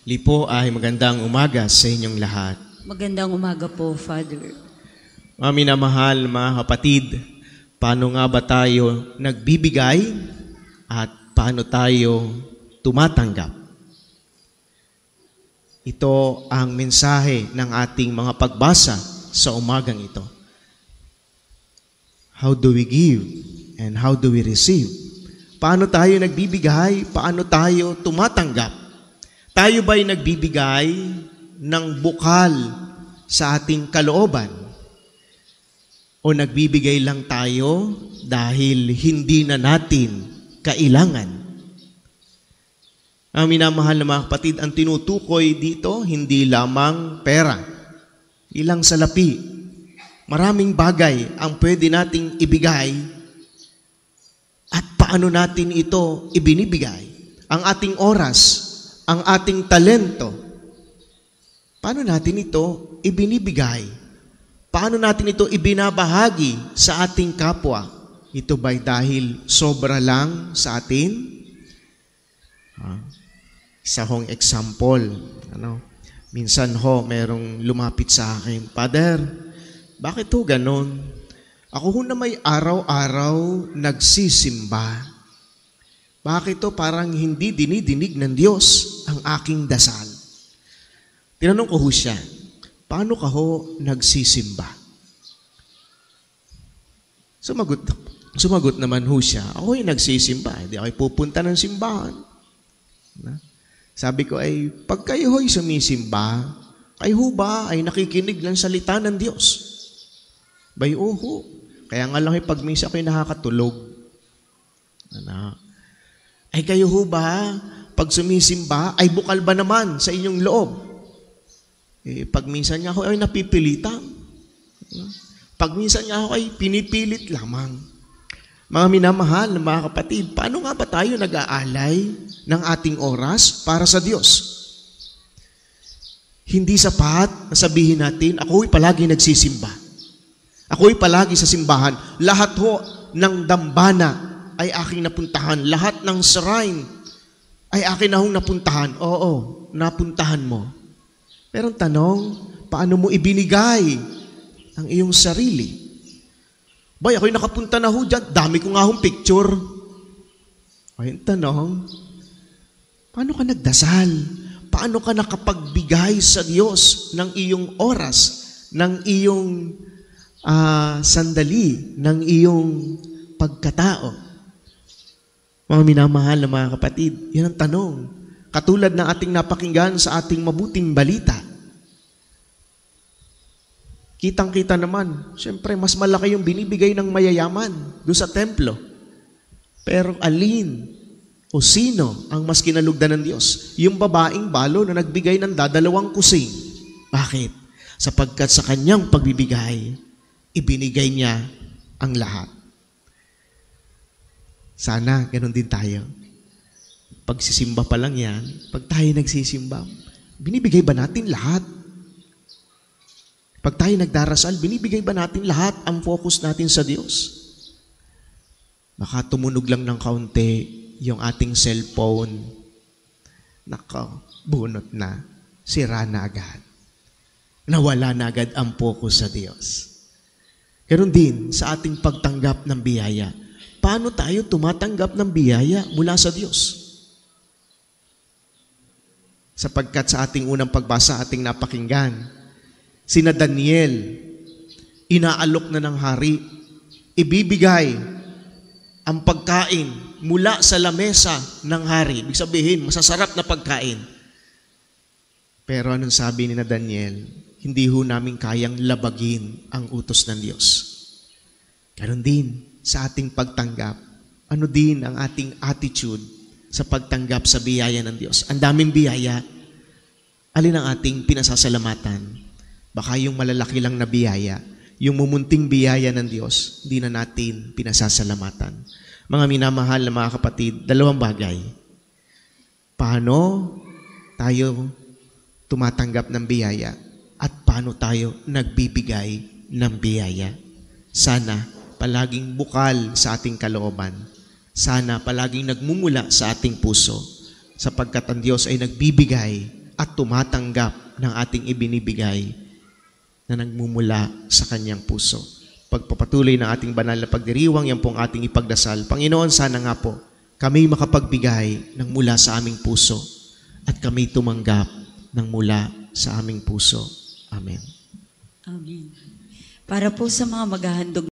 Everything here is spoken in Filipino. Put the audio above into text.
Lipo ay magandang umaga sa inyong lahat. Magandang umaga po, Father. Mga minamahal, mga kapatid, paano nga ba tayo nagbibigay at paano tayo tumatanggap? Ito ang mensahe ng ating mga pagbasa sa umagang ito. How do we give and how do we receive? Paano tayo nagbibigay? Paano tayo tumatanggap? Tayo ba'y nagbibigay ng bukal sa ating kalooban? O nagbibigay lang tayo dahil hindi na natin kailangan? Ang minamahal na mga kapatid, ang tinutukoy dito, hindi lamang pera, ilang salapi. Maraming bagay ang pwede nating ibigay at paano natin ito ibinibigay. Ang ating oras, ang ating talento, paano natin ito ibinibigay? Paano natin ito ibinabahagi sa ating kapwa? Ito ba'y dahil sobra lang sa atin? Isa hong example. Minsan merong lumapit sa akin, Father, bakit ho ganon? Ako ho na may araw-araw nagsisimba. Bakit to parang hindi dinidinig ng Diyos ang aking dasal? Tinanong ko ho siya, paano ka ho nagsisimba? Sumagot naman ho siya, ako ay nagsisimba, hindi ako pupunta ng simbahan. Sabi ko ay, pag kayo ho'y sumisimba, kayo ho ba ay nakikinig ng salita ng Diyos? Bay, oho. Kaya nga lang pag misa ko'y nakakatulog. Ay kayo ho ba, pag sumisimba, ay bukal ba naman sa inyong loob? Pag minsan nga ako ay napipilitan. Pag minsan nga ako ay pinipilit lamang. Mga minamahal, mga kapatid, paano nga ba tayo nag-aalay ng ating oras para sa Diyos? Hindi sapat na sabihin natin, ako'y palagi nagsisimba. Ako'y palagi sa simbahan. Lahat ho ng dambana ay aking napuntahan. Lahat ng shrine ay akin na hong napuntahan. Oo, napuntahan mo. Pero ang tanong, paano mo ibinigay ang iyong sarili? Bay, ako'y nakapunta na ho dyan. Dami ko nga hong picture. Ay, ang tanong, paano ka nagdasal? Paano ka nakapagbigay sa Diyos ng iyong oras, ng iyong sandali, ng iyong pagkatao? Mga minamahal na mga kapatid, yan ang tanong. Katulad ng ating napakinggan sa ating mabuting balita. Kitang-kita naman, siyempre mas malaki yung binibigay ng mayayaman doon sa templo. Pero alin o sino ang mas kinalugdan ng Diyos? Yung babaeng balo na nagbigay ng 2 kusing. Bakit? Sapagkat sa kanyang pagbibigay, ibinigay niya ang lahat. Sana ganun din tayo. Pagsisimba pa lang yan, pag tayo nagsisimba, binibigay ba natin lahat? Pag tayo nagdarasal, binibigay ba natin lahat ang focus natin sa Diyos? Baka tumunog lang ng kaunti yung ating cellphone. Bunot na, sira na agad. Nawala na agad ang focus sa Diyos. Ganon din sa ating pagtanggap ng biyaya. Paano tayo tumatanggap ng biyaya mula sa Diyos? Sapagkat sa ating unang pagbasa, ating napakinggan, sina Daniel, inaalok na ng hari, ibibigay ang pagkain mula sa lamesa ng hari. Ibig sabihin, masasarap na pagkain. Pero anong sabi ni na Daniel? Hindi ho namin kayang labagin ang utos ng Diyos. Ganon din sa ating pagtanggap. Ano din ang ating attitude sa pagtanggap sa biyaya ng Diyos? Ang daming biyaya. Alin ang ating pinasasalamatan? Baka yung malalaki lang na biyaya, yung mumunting biyaya ng Diyos, hindi na natin pinasasalamatan. Mga minamahal na mga kapatid, 2 bagay. Paano tayo tumatanggap ng biyaya at paano tayo nagbibigay ng biyaya? Sana palaging bukal sa ating kalooban. Sana palaging nagmumula sa ating puso sapagkat ang Diyos ay nagbibigay at tumatanggap ng ating ibinibigay na nagmumula sa kanyang puso. Pagpapatuloy ng ating banal na pagdiriwang, yan pong ating ipagdasal. Panginoon, sana nga po kami makapagbigay ng mula sa aming puso at kami tumanggap ng mula sa aming puso. Amen. Amen. Para po sa mga maghahandog